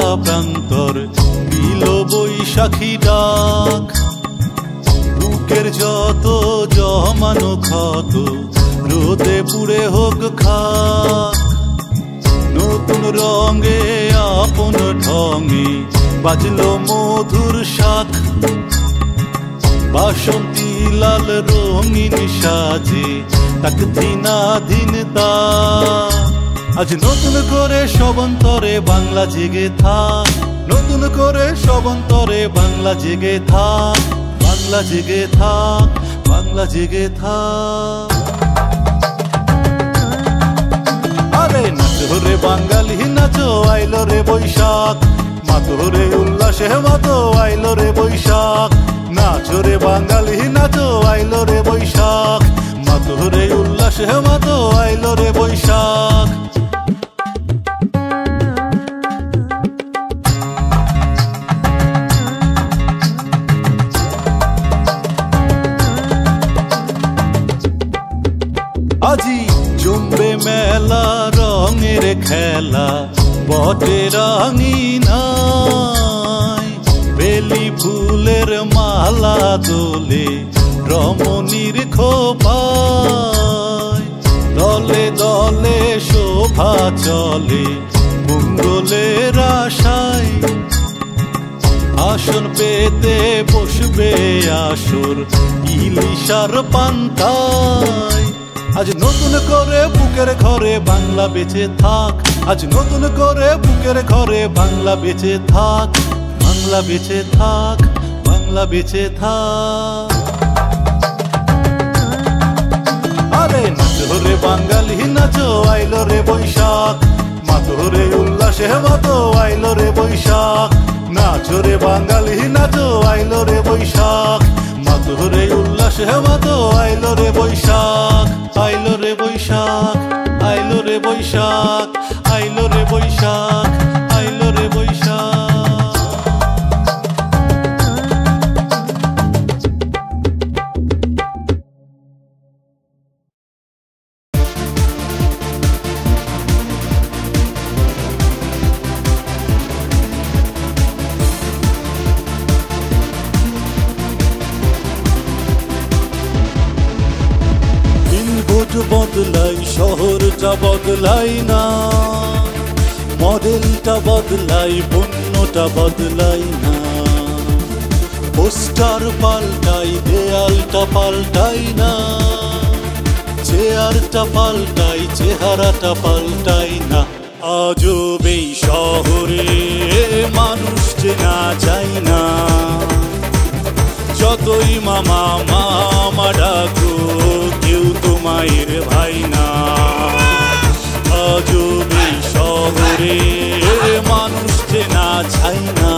প্রান্তর দিল বৈশাখী ডাক। বুকের যত জমানো ক্ষত রোদে পুড়ে হোক খাক। নতুন রঙে আপন ঢঙে বাজলো মধুর শাক। বাসন্তী লাল রঙিন সাজে তাক দিনাধীন তা। আজ নতুন করে সবন্তরে বাংলা জেগে থাক। নতুন করে সবন্তরে বাংলা জেগে থাক। বাংলা জেগে থাক, বাংলা জেগে থাক। আরে নাচো রে বাঙালি নাচো, আইলো রে বৈশাখ। মাতো রে উল্লাসে মাতো, আইলো রে বৈশাখ। নাচো রে বাঙালি নাচো, আইলো রে বৈশাখ। মাতো রে উল্লাসে মাতো, আইলো রে বৈশাখ। আজি জমবে মেলা রঙের খেলা বটে রাঙিনায়। বেলি ফুলের মালা দোলে রমণীর খোপায়। দলে দলে শোভা চলে মঙ্গলের আশায়। আসন পেতে বসবে আসর ইলিশার পান্তায়। আজ নতুন করে বুকের ঘরে বাংলা বেঁচে থাক। আজ নতুন করে বুকের ঘরে বাংলা বেঁচে থাক। বাংলা বেঁচে থাক, বাংলা বেঁচে থাক। আরে নাচো রে বাঙালি নাচো, আইলো রে বৈশাখ। মাতো রে উল্লাসে মাতো, আইলো রে বৈশাখ। নাচো রে বাঙালি নাচো, আইলো রে বৈশাখ। মাতো রে উল্লাসে মাতো, আইলো রে বৈশাখ। আইলো রে বৈশাখ, আইলো রে বৈশাখ, আইলো রে বৈশাখ, আইলো রে বৈশাখ। বদলাই শহরটা বদলাই না, মডেলটা বদলাই পণ্যটা বদলাই না। পোস্টার পাল্টাই দেয়ালটা পাল্টাই না, চেয়ারটা পাল্টাই চেহারাটা পাল্টাই না। আজব এই শহরে মানুষ চেনা যায় না। যতই মামা মামা ডাকো কেউ তো মায়ের ভাই না। আজব এই শহরে মানুষ চেনা যায় না।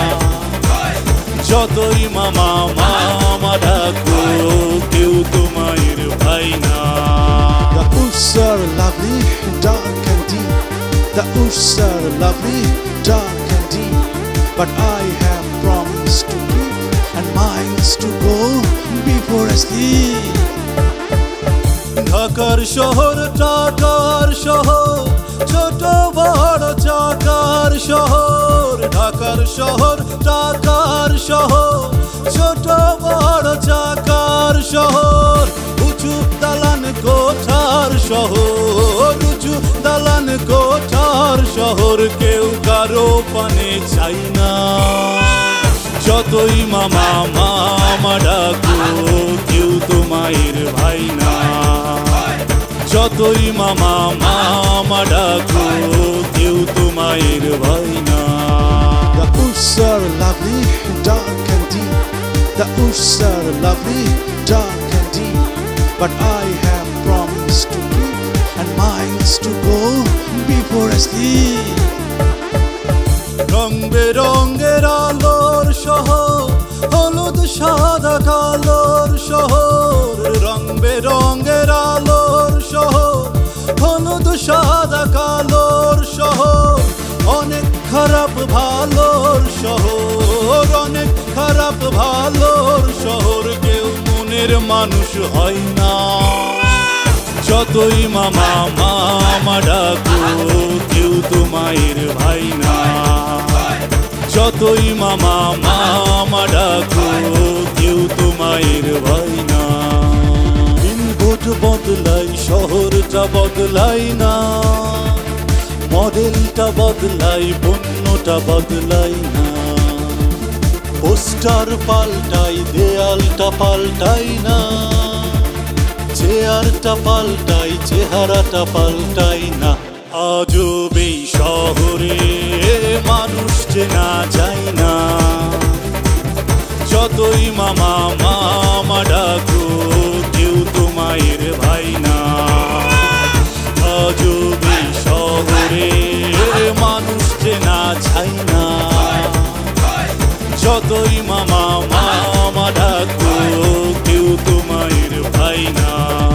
যতই মামা মামা ডাকো কেউ তো মায়ের ভাই না। The woods are lovely, dark and deep. The woods are lovely, dark and deep. But I have promised to keep and miles to go before I sleep. ঢাকার শহর টাকার শহর, ছোট বড় চাকার শহর। ঢাকার শহর টাকার শহর, ছোট বড় চাকার শহর। উঁচু দালান কোঠার শহর, উঁচু দালান কোঠার শহর। কেউ কারো পানে চাই না। যতই মামা মামা ডাকো কেউ তো মায়ের ভাই না। যতই মামা মামা ডাকো কেউ তো মায়ের ভাই না। The woods are lovely, dark and deep. The woods are lovely, dark and deep. But I have promised to keep and miles to go before I sleep. রং বেরঙের আলোর শহর, হলুদ সাদা কালোর শহর। রং বেরঙের আলোর শহর, হলুদ সাদা কালোর শহর। অনেক খারাপ ভালোর শহর, অনেক খারাপ ভালোর শহর। কেউ মনের মানুষ হয় না। যতই মামা মামা ডাকো কেউ তো মায়ের ভাই না। যতই মামা মামা ডাকো কেউ তো মায়ের ভাই না। দিনভোট বদলাই শহরটা বদলাই না, মডেলটা বদলাই পণ্যটা বদলাই না। পোস্টার পাল্টাই দেয়ালটা পাল্টাই না, চেয়ারটা পাল্টাই চেহারাটা পাল্টাই না। আজব এই শহরে মানুষ চেনা যায় না, যতই মামা মামা ডাকো কেউ তো মায়ের ভাই না। আজব এই শহরে মানুষ চেনা যায় না, যতই মামা মামা ডাকো কেউ তো মায়ের ভাই না।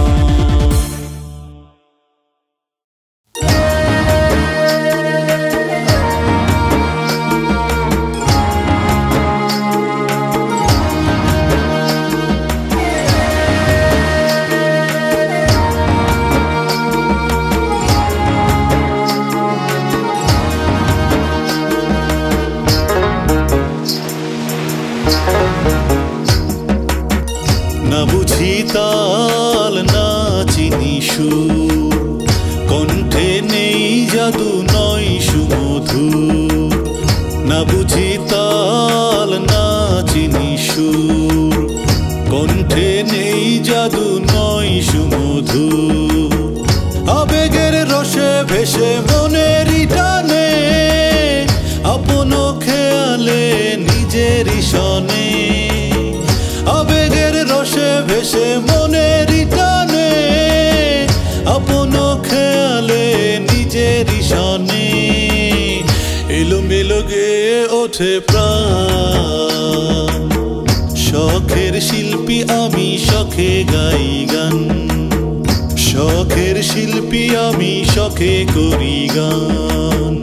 না বুঝি তাল না চিনি সুর, কণ্ঠে নেই জাদু নয় সুমধুর। না বুঝি তাল না চিনি সুর, কণ্ঠে নেই জাদু নয় সুমধুর। আবেগের রসে ভেসে মনেরই টানে, আপন খেয়ালে নিজেরই সনে। আবেগের রসে ভেসে মনেরই টানে, আপন খেয়ালে নিজেরই সনে। এলোমেলো গেয়ে ওঠে প্রাণ, শখের শিল্পী আমি শখে গাই গান। শখের শিল্পী আমি শখে করি গান।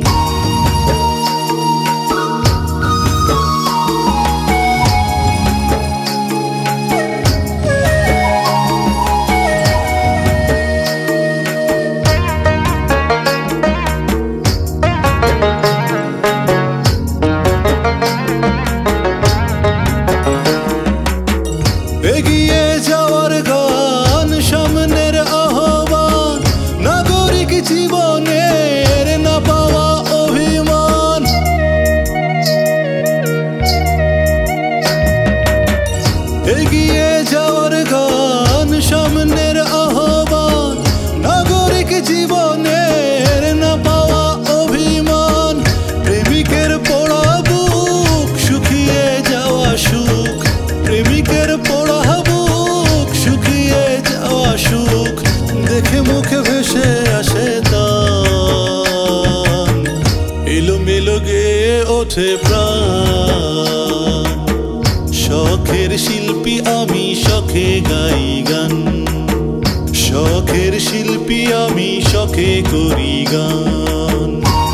এগিয়ে যাওয়ার গান, সামনের আহ্বান, নাগরিক জীবনের না পাওয়া অভিমান। এগিয়ে যাওয়ার গান, সামনের আহ্বান, নাগরিক জীবনের না পাওয়া অভিমান। প্রেমিকের পোড়া বুক শুকিয়ে যাওয়া সুখ, প্রেমিকের পোড়া বুক শুকিয়ে যাওয়া সুখ। দেখে মুখে ভেসে আসে তান, এলোমেলো গেয়ে ওঠে প্রাণ। শখের শিল্পী আমি শখে গাই গান। শখের শিল্পী আমি শখে করি গান।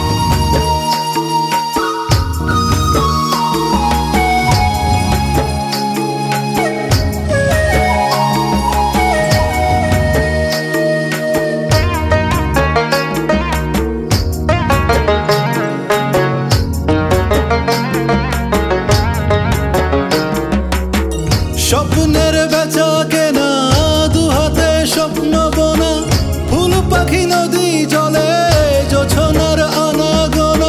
স্বপ্নের বেচা কেনা, দুহাতে স্বপ্ন বোনা, ফুল পাখি নদী জলে জোছনার আনাগোনা।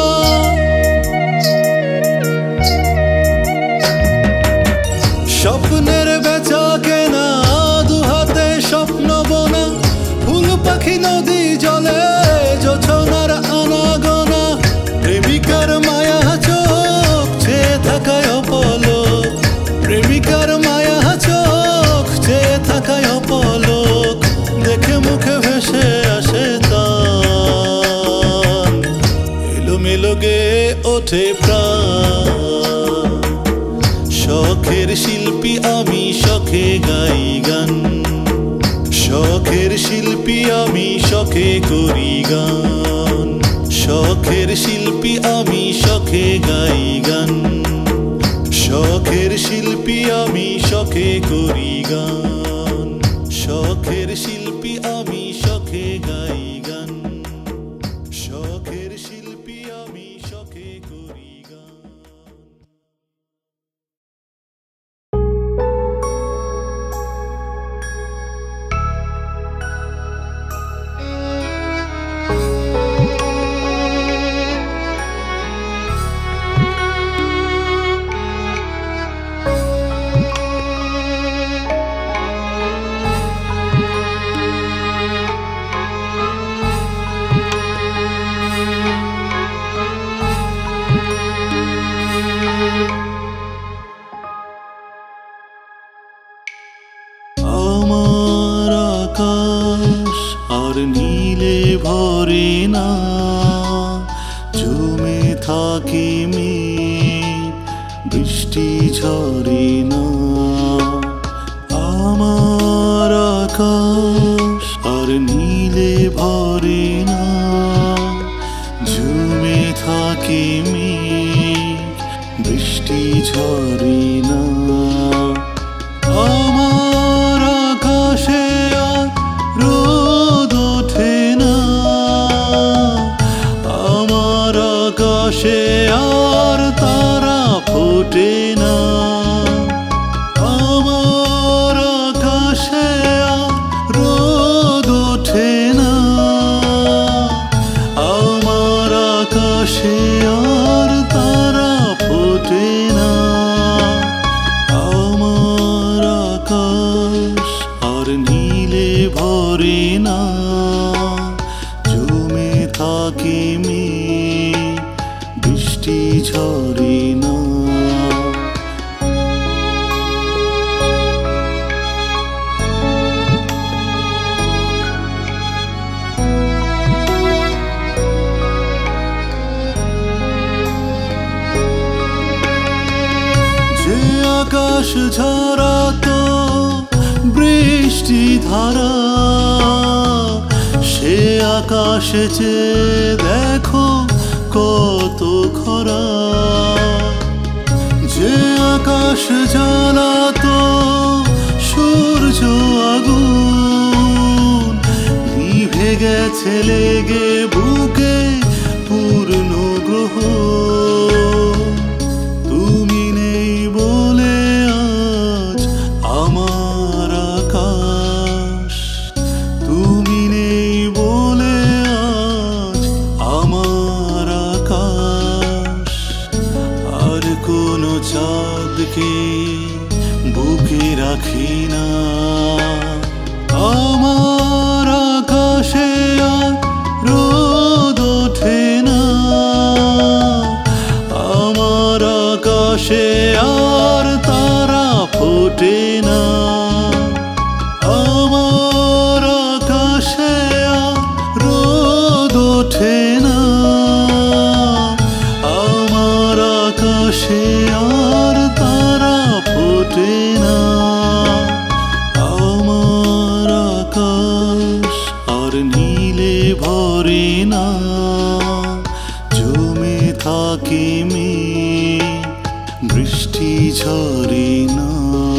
স্বপ্নের বেচা কেনা, দুহাতে স্বপ্ন বোনা, ফুল পাখি নদী জলে জোছনার আনাগোনা। প্রেমিকার মায়া চোখ চেয়ে থাকায় অপলক, প্রেমিকার মায়া চোখ চেয়ে থাকায় অপলক। দেখে মুখে ভেসে আসে তান, এলোমেলো গেয়ে ওঠে প্রাণ। শখের শিল্পী আমি শখে গাই গান। শখের শিল্পী আমি শখে করি গান। শখের শিল্পী আমি শখে গাই গান। শখের শিল্পী আমি শখে করি গান। শখের শিল্পী আমি শখে গাই গান। শখের শিল্পী আমি শখে করি গান। থাকে মেঘ, বৃষ্টি ঝরে না। আমার আকাশ আর নীলে ভরে না, ঝুমে থাকে মেঘ, বৃষ্টি ঝরে না। আমার আকাশে আর রোদ ওঠে না, আমার আকাশে আর তারা ফোটে না। আমার আকাশে আর রোদ ওঠে না, আমার আকাশে আর তারা ফোটে না। আমার আকাশ আর নীলে ভরে না, জমে থাকে মেঘ, বৃষ্টি ঝরে না। যে আকাশ ঝরাতো বৃষ্টি ধারা, সে আকাশে চেয়ে দেখো কত খরা। যে আকাশ জ্বালাতো সূর্য আগুন, নিভে গেছে লেগে বুকে পূর্ণ গ্রহ। তুমি নেই বলে আজ আমার আকাশ, তুমি নেই বলে আজ আমার আকাশ। আর কোনো চাঁদকে বুকে রাখি না, আমার আকাশে আর রোদ ওঠে না, আমার আকাশে আর তারা ফোটে না। আমার আকাশে আর রোদ ওঠে না, আমার আকাশে আর তারা ফোটে না। আমার আকাশ আর নীলে ভরে না, জমে থাকে মেঘ, বৃষ্টি ঝরে না।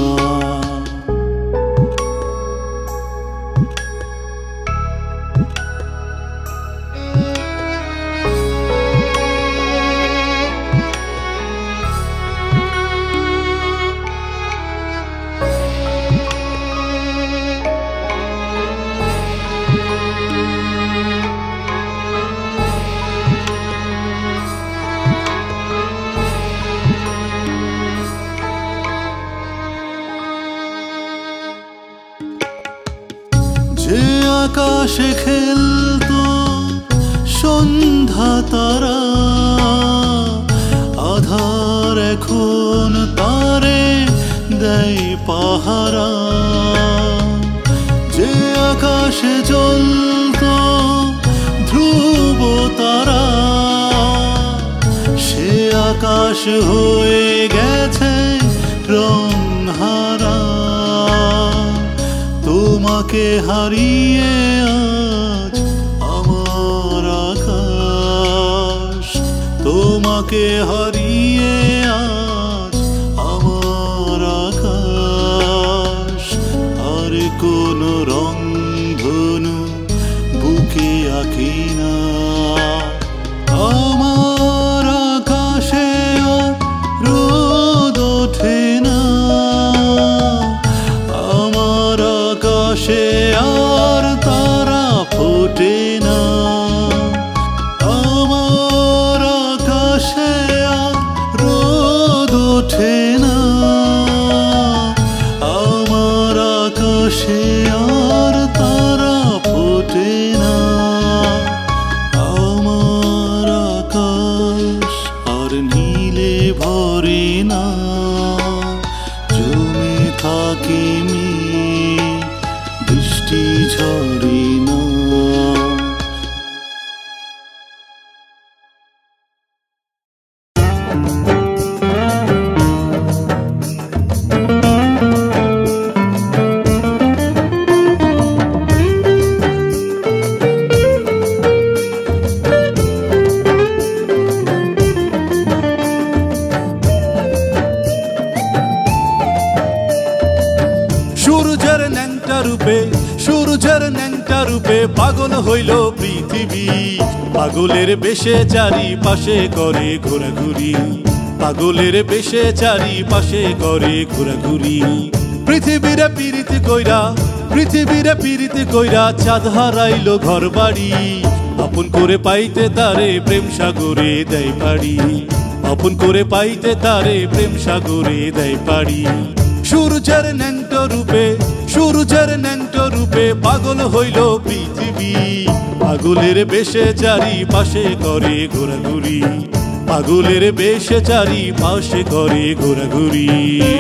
যে আকাশে খেলতো সন্ধ্যা তারা, আধার এখন তারে দেয় পাহারা। যে আকাশে জ্বলতো ধ্রুব তারা, সে আকাশ হয়ে গেছে রংহারা। তোমাকে হারিয়ে আজ আমার আকাশ, তোমাকে হারিয়ে আজ আমার আকাশ। আর কোনো রংধনু বুকে আঁকি না, আমার আকাশে আর রোদ ওঠে না, আমার আকাশে আর তারা ফোটে না। আমার আকাশে আর রোদ ওঠে না, আমার আকাশে আর তারা ফোটে না। আমার আকাশ আর নীলে ভরে না, জমে থাকে মেঘ, বৃষ্টি ঝরে না। সূর্যের ন্যাংটা রূপে পাগল হইল পৃথিবী, পাগলের বেশে চারিপাশে করে ঘোরাঘুরি, পাগলের বেশে চারিপাশে করে ঘোরাঘুরি। পৃথিবীরে পীড়িত কইরা চাঁদ হারাইল ঘর বাড়ি, আপন করে পাইতে তারে প্রেম সাগরে দেয় পাড়ি, আপন করে পাইতে তারে প্রেম সাগরে দেয় পাড়ি। সূর্যের ন্যাংটো রূপে পাগল হইল পৃথিবী, পাগলের বেশে চারিপাশে করে ঘোরাঘুরি, পাগলের বেশে চারিপাশে করে ঘোরাঘুরি।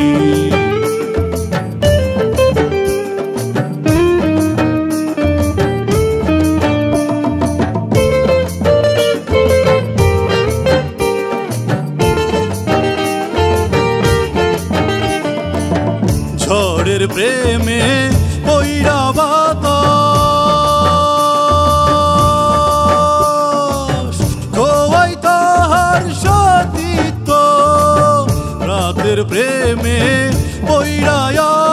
ঝড়ের প্রেমে পইড়া বাতাস খোয়াই তাহার সতীত্ব, রাতের প্রেমে পইড়া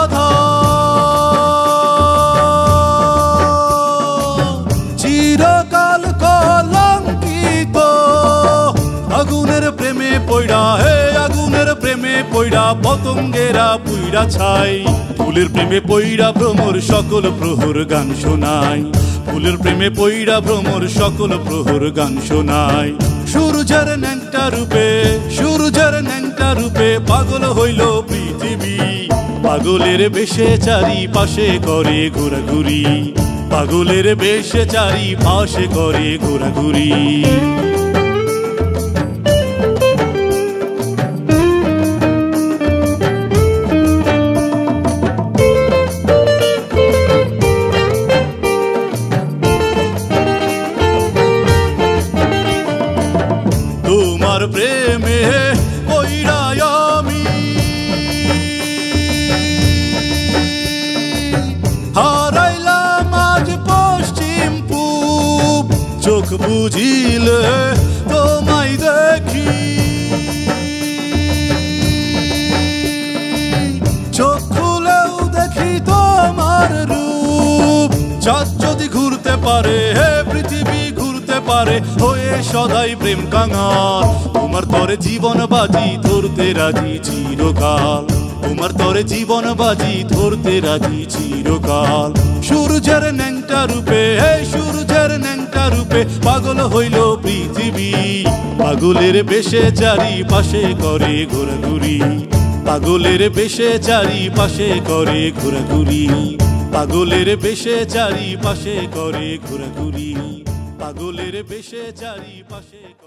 আধার চিরকাল কলঙ্কিত। আগুনের প্রেমে পইড়া আগুনের প্রেমে পইড়া পতঙ্গেরা পুইড়া ছাই, ফুলের প্রেমে পইড়া ভ্রমর সকল প্রহর গান শোনায়, ফুলের প্রেমে পইড়া ভ্রমর সকল প্রহর গান শোনায়। সূর্যের ন্যাংটা রূপে পাগল হইল পৃথিবী, পাগলের বেশে চারিপাশে করে ঘোরাঘুরি, পাগলের বেশে চারিপাশে করে ঘোরাঘুরি। তোমার প্রেমে পইড়া আমি হারাইলাম আজ পশ্চিম পূব, চোখ বুঝিলে তোমায় দেখি, চোখ খুলেও দেখি তোমার রূপ। চাঁদ যদি ঘুরতে পারে পৃথিবী ঘুরতে পারে হয়ে সদাই প্রেম কাঙাল, তোমার তরে জীবন বাজি ধরতে রাজি চিরকাল, তোমার তরে জীবন বাজি ধরতে রাজি চিরকাল। সূর্যের ন্যাংটা রূপে পাগল হইল পৃথিবী, পাগলের বেশে চারিপাশে করে ঘোরাঘুরি, পাগলের বেশে চারিপাশে করে ঘোরাঘুরি, পাগলের বেশে চারিপাশে করে ঘোরাঘুরি, পাগলের বেশে চারিপাশে।